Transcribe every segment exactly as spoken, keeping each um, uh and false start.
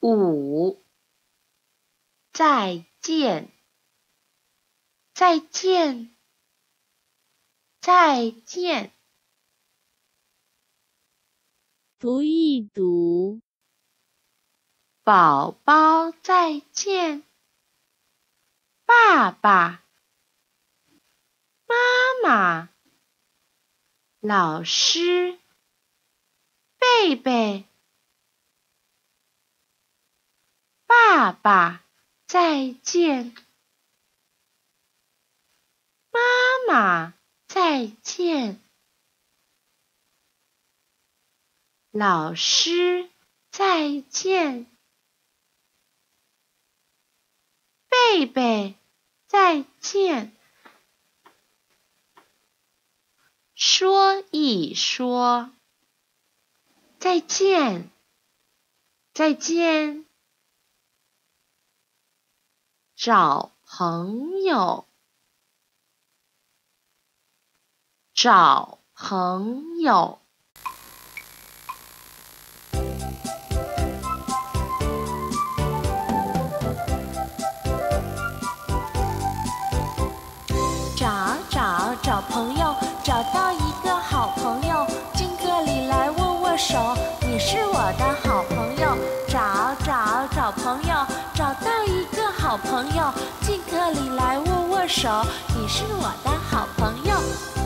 五，再见，再见，再见。 不易读， 宝宝再见，爸爸、妈妈、老师、贝贝。爸爸再见，妈妈再见，老师再见，贝贝再见。说一说，再见，再见。找朋友，找朋友。 找找找朋友，找到一个好朋友，进歌里来握握手，你是我的好朋友。找找找朋友，找到一个好朋友，进歌里来握握手，你是我的好朋友。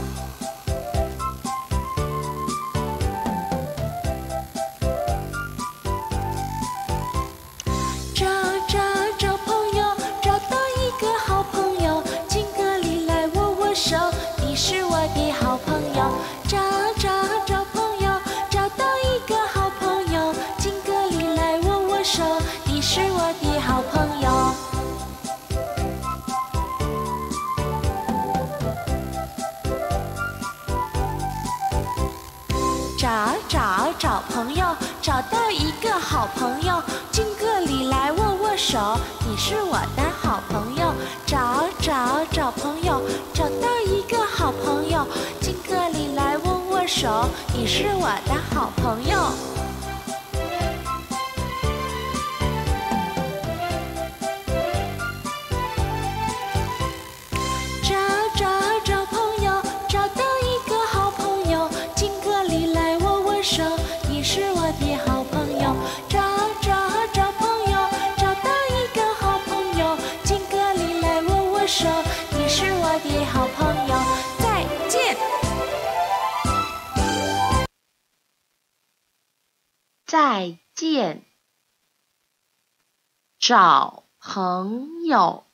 找找找朋友，找到一个好朋友，进歌里来握握手，你是我的好朋友。找找找朋友，找到一个好朋友，进歌里来握握手，你是我的好朋友。找找找朋友，找到一个好朋友，进歌里来握握手，你是我的好朋友。找找找朋友，找到一个好朋友，进歌里来握握手，你是我的好朋友。找找找朋友，找到一个好朋友，进歌里来握握手，你是我的好朋友。找找找朋友，找到一个好朋友，进歌里来握握手，你是我的好朋友。再见。 再见，找朋友。